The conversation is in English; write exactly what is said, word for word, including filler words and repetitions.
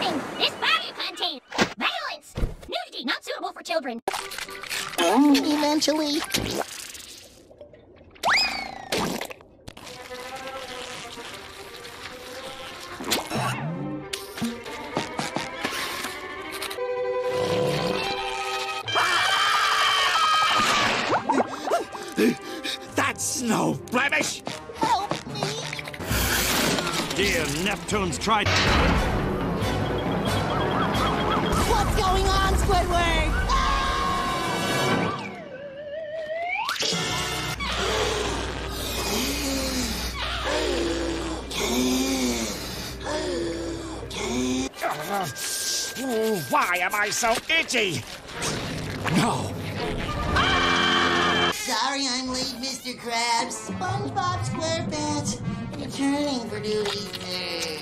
Warning! This bag contains violence! Nudity not suitable for children. Eventually. That's no blemish! Help me! Dear Neptune's tried. What's going on, Squidward? Oh, why am I so itchy? No. Sorry I'm late, Mister Krabs. SpongeBob SquarePants returning for duty, sir.